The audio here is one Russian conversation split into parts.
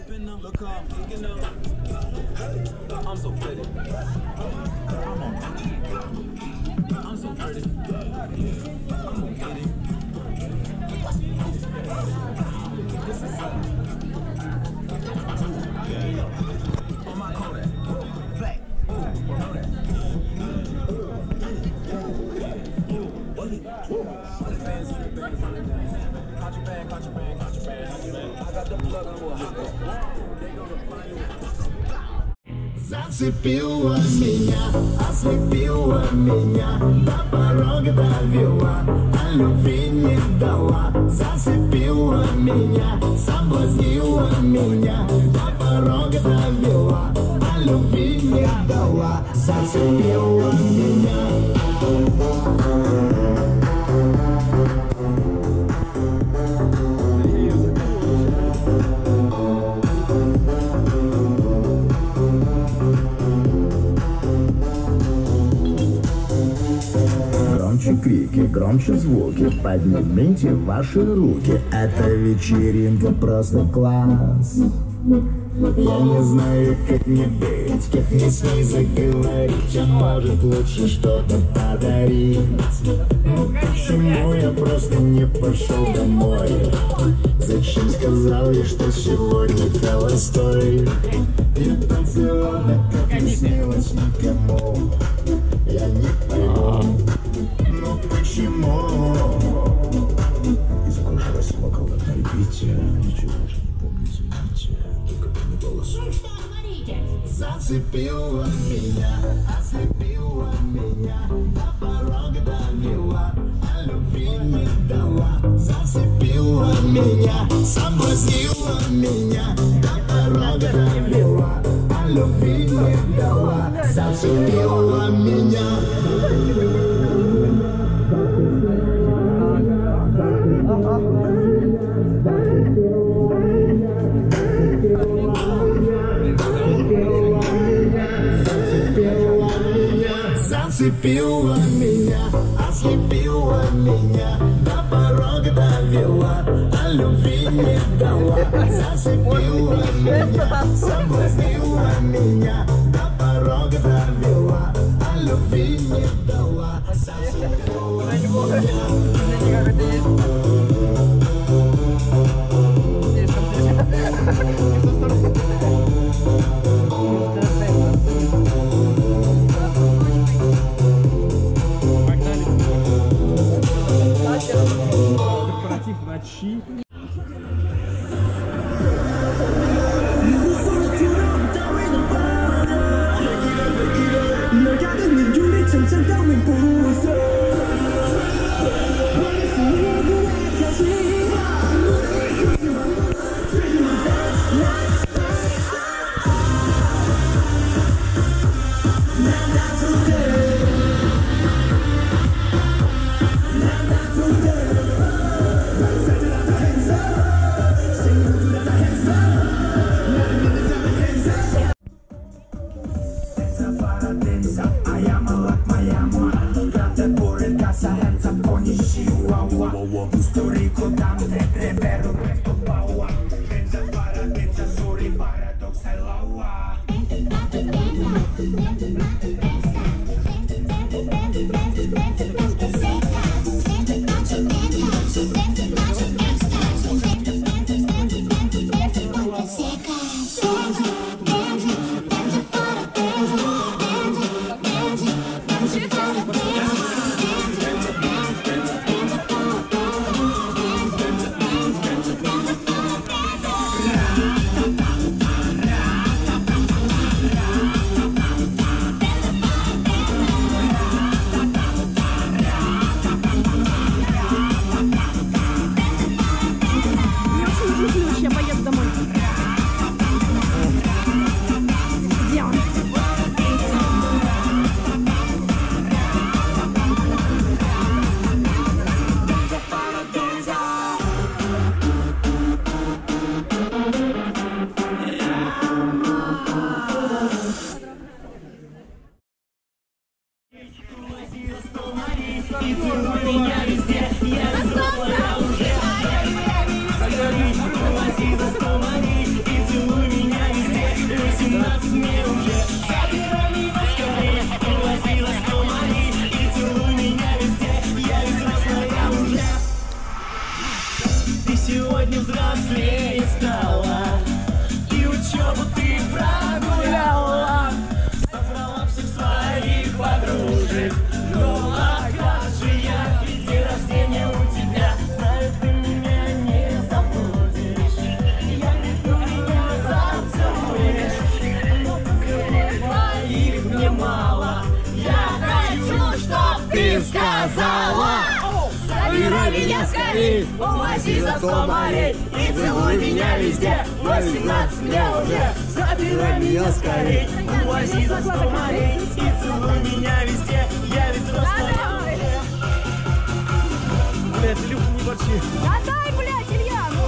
Look how I'm kicking up. I'm so pretty. I'm so pretty. I'm gonna get it. This is on my Kodak. Black. Know that. Зацепила меня, ослепила меня, до порога довела, а любви не дала. Зацепила меня, соблазнила меня, до порога довела, а любви не дала. Зацепила меня. Громче крики, громче звуки, поднимите ваши руки. Эта вечеринка просто класс. Я не знаю, как мне быть, как мне с ней заговорить. А может лучше что-то подарить. Почему я просто не пошел домой? Зачем сказал я, что сегодня холостой? Я танцевал, как не снилось никому. Я не пойму, но почему? И закончилась около прибития. Ничего же не помню, извините, только помню голос. Зацепила меня, ослепила меня, до порога довела, а любви не дала. Зацепила меня, соблазнила меня, до порога довела, а любви не дала. Зацепила меня. Зацепила меня, ослепила меня, до порога довела, а любви не дала. Зацепила меня, соблазнила меня, до порога довела, а любви не дала. Зацепила меня. Корпоратив ночи. Меня везде, я уже. Возила 100 монет и целую. Забирай меня скорей, увози за 100 морей и целуй меня везде. 18 мне уже. Забирай меня скорей, увози за 100 морей и целуй меня везде. Я ведь взрослая. Блядь, Илюха, не борчи. Отдай, блядь, Илья, ну.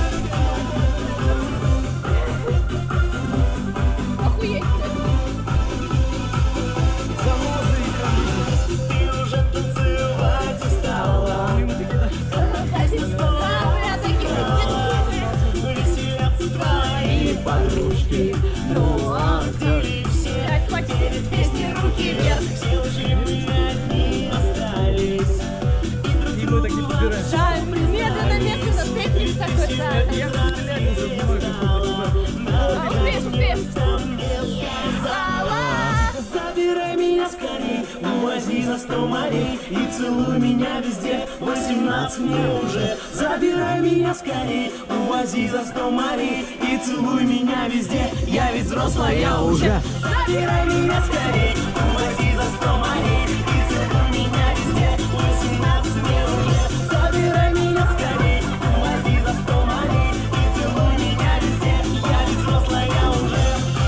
Охуеть, блядь. Ты уже танцевать устала. Веселятся твои подружки. Ну а ты все Потерян песни, руки вверх. все уже мы одни остались. И мы так не подбираем. Жаль, медленно, медленно, степень такой, да. Я стрелять не забываю, Успеешь, успеешь. Забирай меня скорей, увози за 100 морей и целуй меня везде. 18 мне уже. Забирай меня скорей, увози за 100 морей и целуй меня везде. Я ведь взрослая уже. Забирай меня скорей, увози за 100 морей и целуй меня везде. 18 мне уже. Забирай меня скорей, увози за 100 морей и целуй меня везде. Я ведь взрослая уже.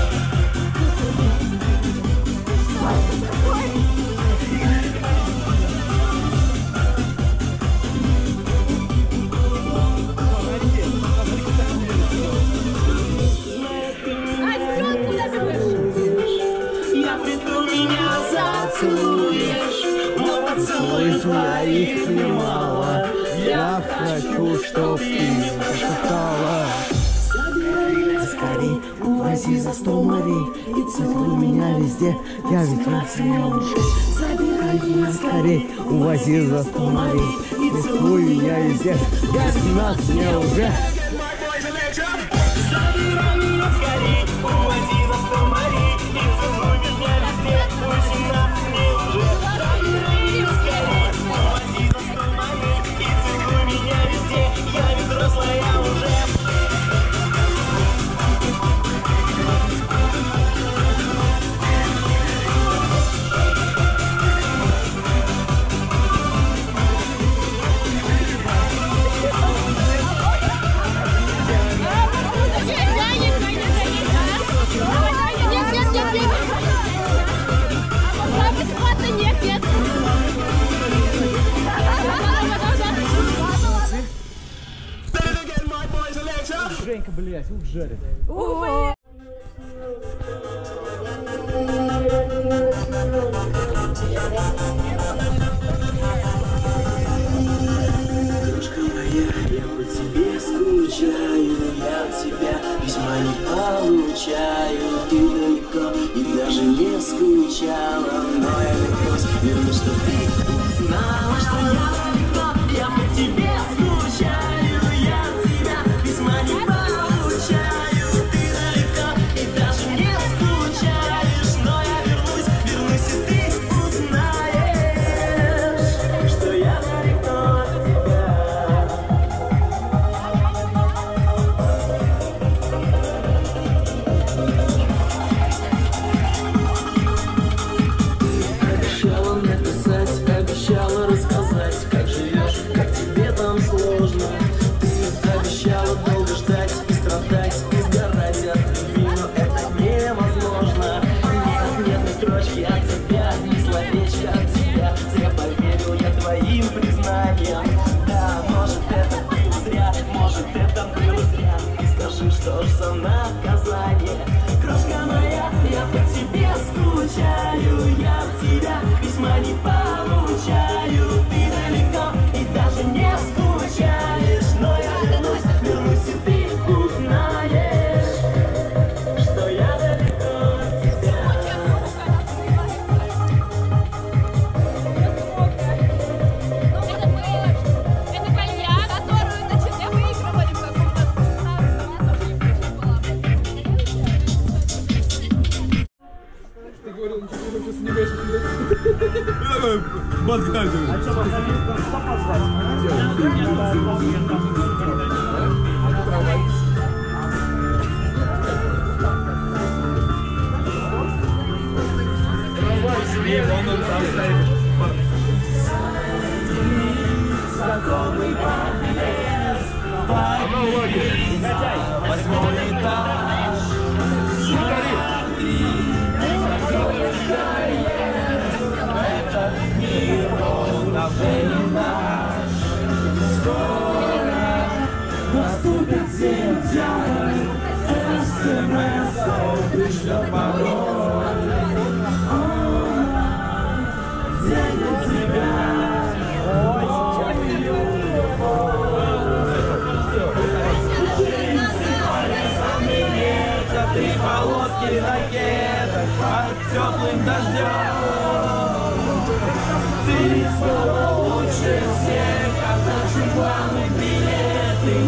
Я приду, меня зацелуешь, но поцелуй твоих немало. Я хочу, чтоб ты шептала. Забирай меня скорей, увози за 100 морей и целуй меня везде. Я ведь взрослая уже. Забирай меня скорей, Увози за 100 морей и целуй меня везде. Я 17 мне уже. забирай меня скорей, увози за 100 морей и целуй меня везде. 18 мне уже. Забирай меня скорей, увози за 100 морей и целуй меня везде. Я ведь взрослая уже. Женька, блядь, ух, жарит. Дружка моя, я по тебе скучаю, я от тебя письма не получаю. Ты далеко и даже не скучала, но я вернусь, чтоб ты узнала, что я далеко. Я по тебе скучаю, я от тебя письма не получаю. Ты далеко и даже не скучаешь, но я вернусь, и ты узнаешь, что я далеко от тебя. Обещала написать, обещала рассказать, как живешь, как тебе там сложно. Ты обещала долго ждать и страдать, и сгорать от любви, но это невозможно. Нет, нет ни строчки от тебя, ни словечка от тебя. Зря поверил я твоим признаниям. Да, может это было зря, может это было зря. И скажи, что ж за наказание. Крошка моя, я по тебе скучаю, я от тебя письма не получаю. Ты далеко и даже не скучаешь, но я вернусь, и ты узнаешь, что я далеко от тебя. Это кальян, которую, значит, я выигрывали в каком-то Ты говорил, ничего не снимаешь. Бас гитару. А что, знакомый подъезд. Подъезд, 8-й этаж. Смотри, этот мир наш. Скоро наступит сентябрь. СМС пришлет пароль. День у тебя. Три полоски ракеток под теплым дождем. Ты снова лучше всех, отдашь рекламный билет, и мы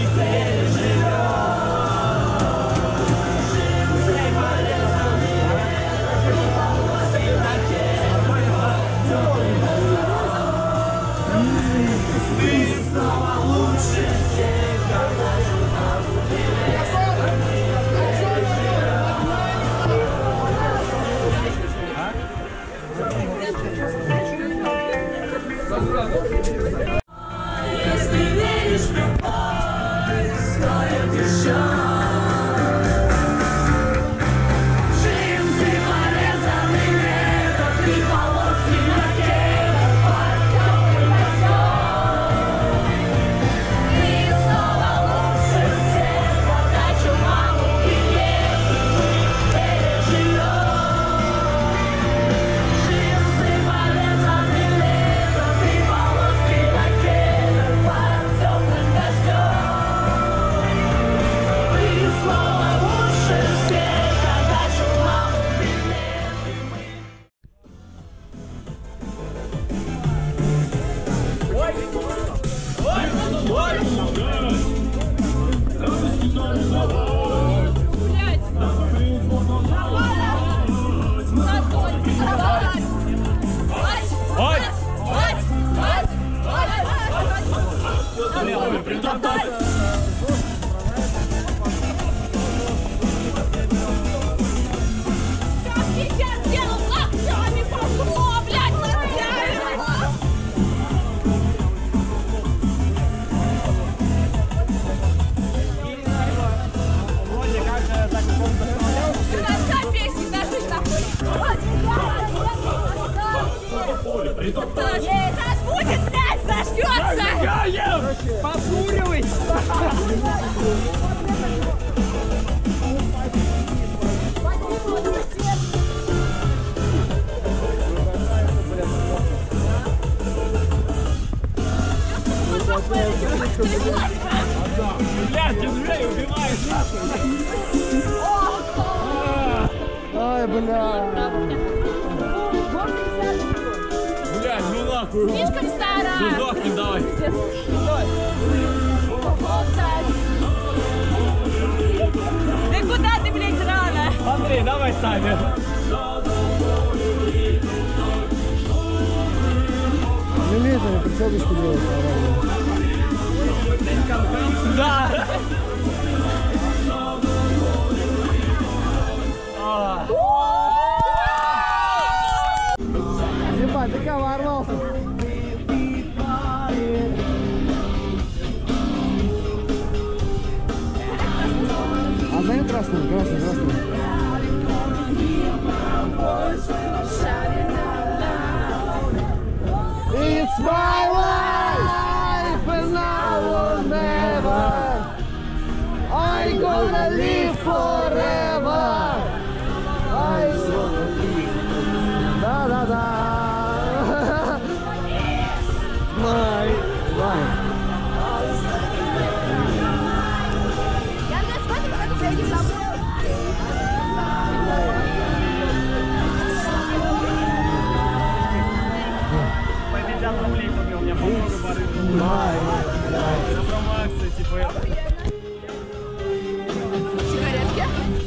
если веришь в любовь, стоит еще. Джинсы порезаны лето, три полоски ракеток под теплым дождем. Ты снова лучше всех, подачу маму билет, и мы переживем. Джинсы порезаны лето, три полоски ракеток под теплым дождем. Ты снова лучше всех, подачу маму билет, и мы. Сейчас будет, блядь, зажгется! Покуривай! Блядь, ты уже убиваешь! Ай, бля. Блядь, ну нахуй! Слишком стара! Ну сдохни, давай! Ты куда ты, блядь, рано? Андрей, давай сами! Железо, прицелочку делать. Да! Ебать, ты кого ворвался? Отдай красную, красную, красную. It's my life and I will never. I gonna live forever. I gonna live. Da da da. My life. Я не смотрю, как тебя не забыл. Сигаретки?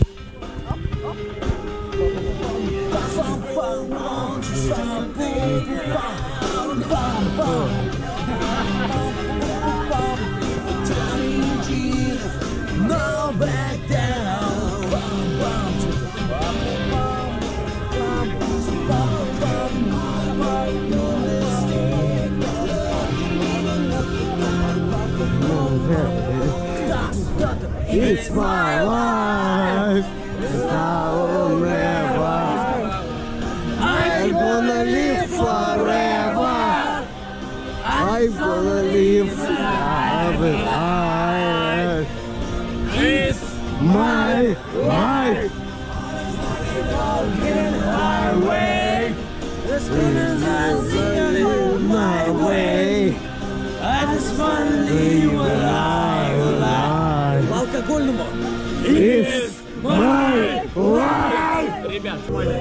No back down. It's my life. It's now or never. I'm gonna live forever. I'm gonna live forever. It's my life. My way. This is my way. I just wanna live alive. Алкогольному. It's my life. Ребят,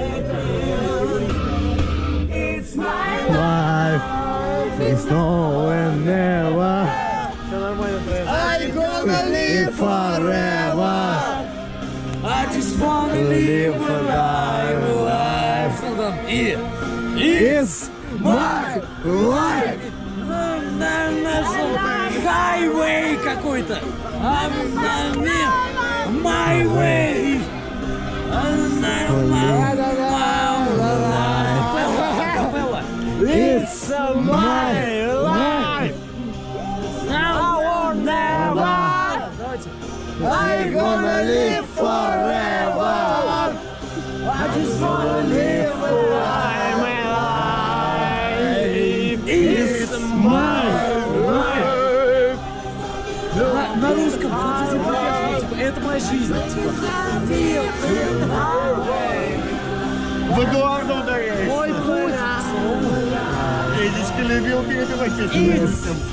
It's my Life is no and never. I'm gonna live forever. I just wanna Live for life. It's my life. Хайвей какой-то. My way. It's my life. Now or never. I'm gonna live forever. I just wanna live my life. It's my life. На русском. Это моя жизнь. В Эдуарда ударяешь. Мой путь. Эдичка любил перепевать песни.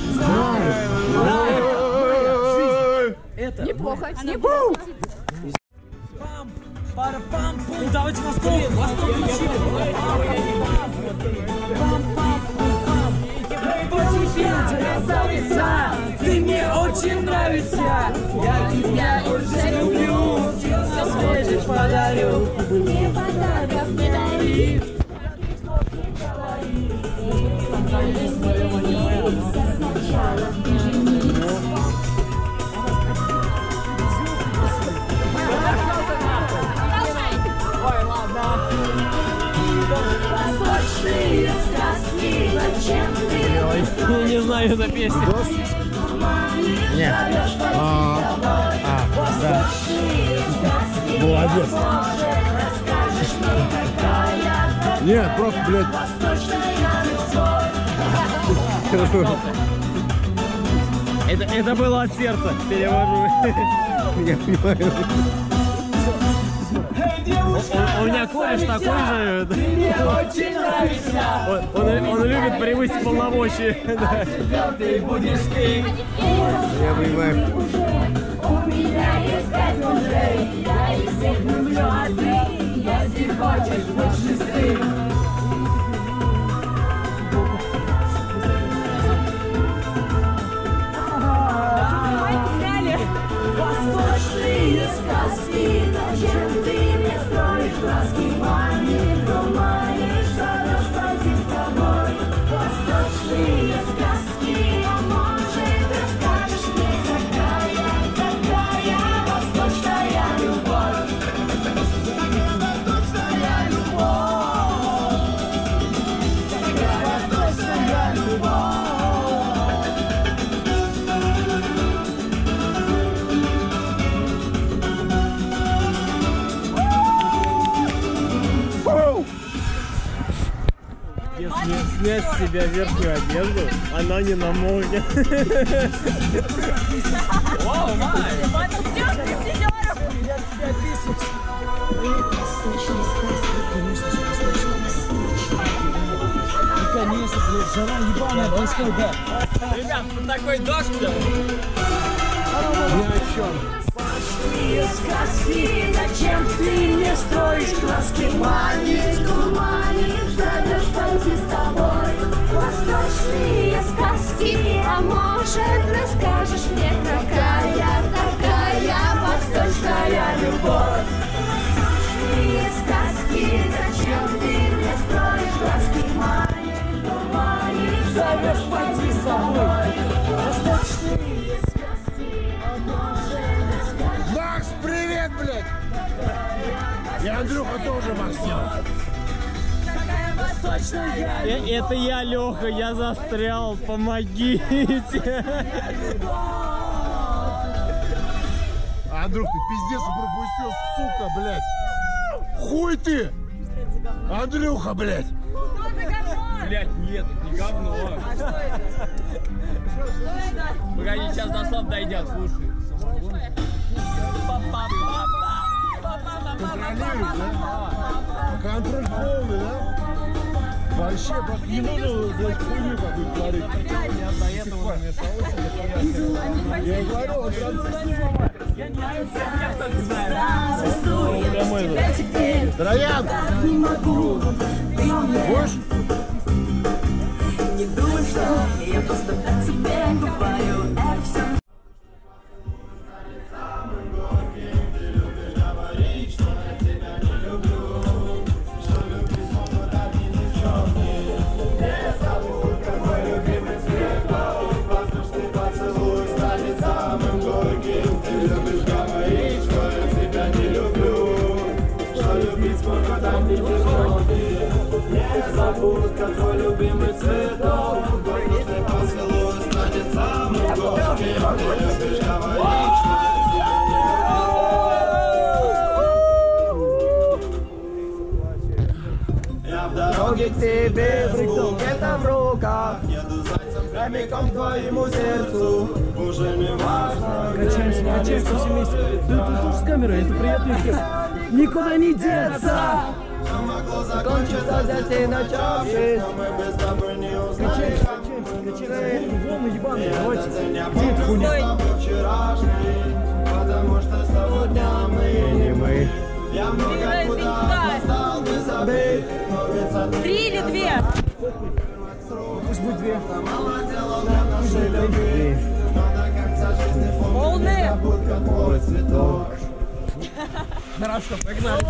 Это Неплохо, неплохо. Пам-пам-пум. Давайте восток. Восток включили. Красавица, ты мне очень нравится. Я тебя уже люблю. Все свежее подарю. Мне подарок не дари. Сначала ты женись. Восточные сказки, зачем ты Не знаю эту песню. Нет. Да. Молодец. Нет, просто, блядь. Это было от сердца. Перевожу. Я понимаю. У меня кореш такой же. Он любит превысить полномочия. Я понимаю. У меня есть 5 мужей, я их всех люблю, а ты, если хочешь быть шестым. Восточные сказки, зачем ты мне строишь глазки? Мани, думаешь, что наш пойти с тобой? Восточные сказки, а может расскажешь мне, какая восточная любовь? Восточная любовь. Какая восточная любовь? Если снять с себя верхнюю одежду, она не намокнет. Конечно, блядь, жара ебаная происходит, да. Ребят, тут такой дождь. Восточные сказки, зачем ты мне строишь глазки? Мани, думаешь, ждешь пойти с тобой? Восточные сказки, а может расскажешь мне, какая восточная любовь? Восточные сказки, зачем ты мне строишь глазки? Мани, думаешь, зовешь пойти с тобой? Восточные сказки, а может расскажешь. Макс, привет, блядь! И Андрюха тоже, Макс. Это я, Леха, я застрял, помогите. Андрюх, ты пиздец пропустил, сука, блядь. Хуй ты! Андрюха, блядь. Блядь, нет, это не говно. А что это? Погоди, сейчас до слов дойдет, слушай. Контролируешь, да? Контроль полный, да? Вообще, просто не нужно, блядь, хуйню какую-то творить. Я говорю, он Троян! Будешь? Не думай, что я просто так тебе говорю. Это все. Незабудка, твой любимый цветок. Воздушный поцелуй станет самым горьким. Ты любишь говорить, что я в дороге к тебе, букета в руках. Еду зайцем прямиком к твоему сердцу. Уже не важно. Качаемся все вместе. Ты тоже с камерой, это приятный эффект. Никуда не деться! Все могло закончиться здесь и начавшись, но мы без тобой не узнаем. Волны ебаные, давайте. Где это хуйня? Потому что с того дня мы не мы. Я много куда опоздал, ты забыть, но ведь за 3 или 2? Пусть будет 2. мало дела для нашей любви. Но до конца жизни помню, Полные? незабудка твой цветок. Хорошо, погнали.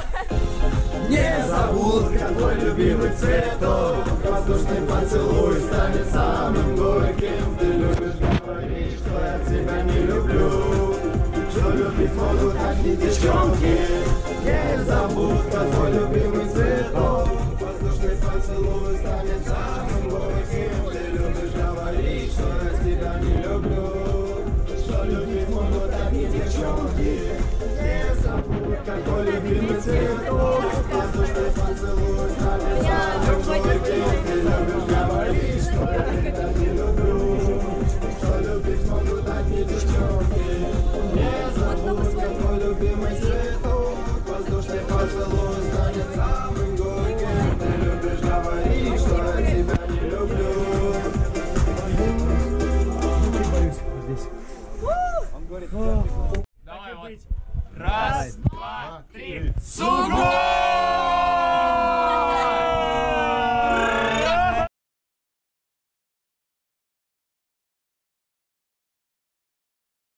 Незабудка, твой любимый цветок. Воздушный поцелуй станет самым горьким. Ты любишь говорить, что я тебя не люблю, что любить могут одни девчонки. Незабудка, твой